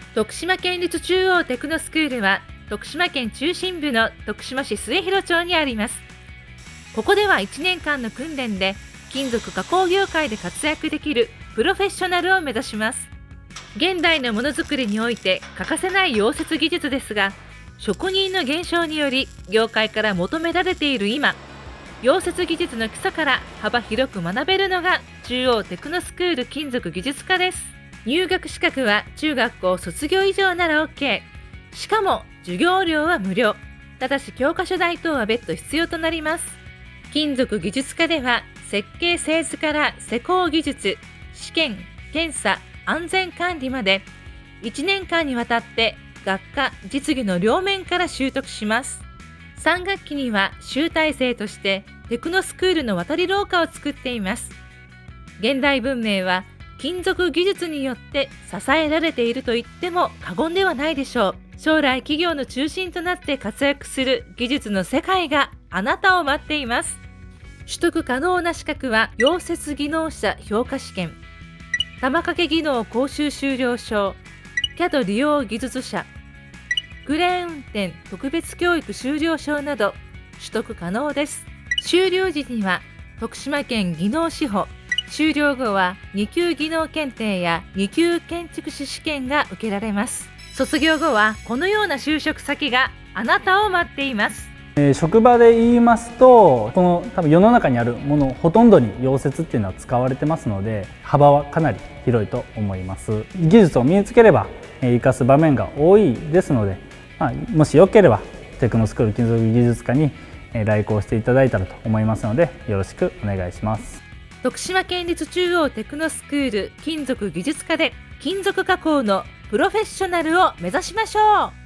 徳島県立中央テクノスクールは徳島県中心部の徳島市末広町にあります。ここでは1年間の訓練で金属加工業界で活躍できるプロフェッショナルを目指します。現代のものづくりにおいて欠かせない溶接技術ですが、職人の減少により業界から求められている今、溶接技術の基礎から幅広く学べるのが中央テクノスクール金属技術科です。入学資格は中学校卒業以上なら OK。しかも授業料は無料。ただし教科書代等は別途必要となります。金属技術科では設計製図から施工技術、試験、検査、安全管理まで1年間にわたって学科・実技の両面から習得します。3学期には集大成としてテクノスクールの渡り廊下を作っています。現代文明は金属技術によって支えられていると言っても過言ではないでしょう。将来企業の中心となって活躍する技術の世界があなたを待っています。取得可能な資格は溶接技能者評価試験、玉掛け技能講習修了証、CAD 利用技術者、クレーン運転特別教育修了証など取得可能です。修了時には徳島県技能士保、修了後は2級技能検定や2級建築士試験が受けられます。卒業後はこのような就職先があなたを待っています。 職場で言いますと、この多分世の中にあるものほとんどに溶接っていうのは使われてますので、幅はかなり広いと思います。技術を身につければ活かす場面が多いですので、もしよければテクノスクール金属技術科に来校していただいたらと思いますので、よろしくお願いします。 徳島県立中央テクノスクール金属技術科で金属加工のプロフェッショナルを目指しましょう。